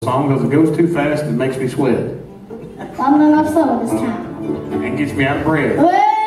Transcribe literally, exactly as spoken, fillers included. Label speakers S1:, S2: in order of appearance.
S1: song because it goes too fast and makes me sweat.
S2: Well, I'm gonna go slower this time.
S1: And gets me out of breath.
S2: Well,